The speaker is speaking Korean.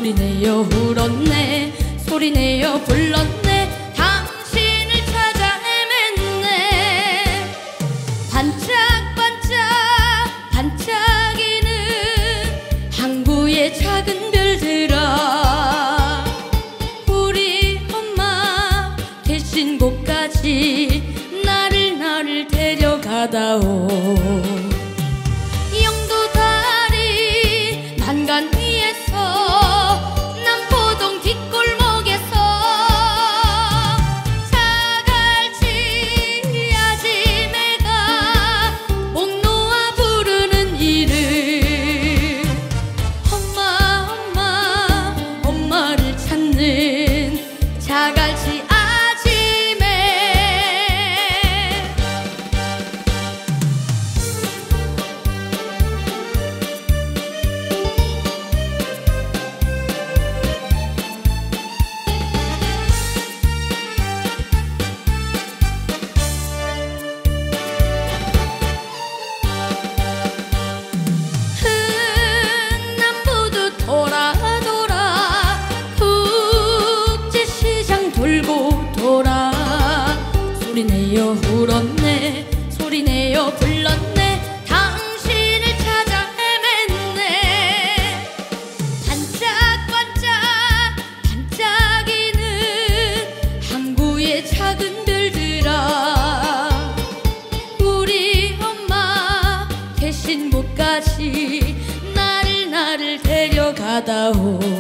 소리내어 울었네 소리내어 불렀네 당신을 찾아 헤맸네 반짝반짝 반짝이는 항구의 작은 별들아 우리 엄마 계신 곳까지 나를 데려가다오 영도다리 난간 위에서 남포동 뒷골목에서 자갈치 아지매가 목 놓아 부르는 이름 엄마 엄마 엄마를 찾는 자갈치 돌아 국제시장 돌고 돌아 소리내어 울었네 소리내어 불렀네 당신을 찾아 헤맸네 반짝반짝 반짝이는 항구의 작은 별들아 우리 엄마 계신 곳까지 나를 데려가다오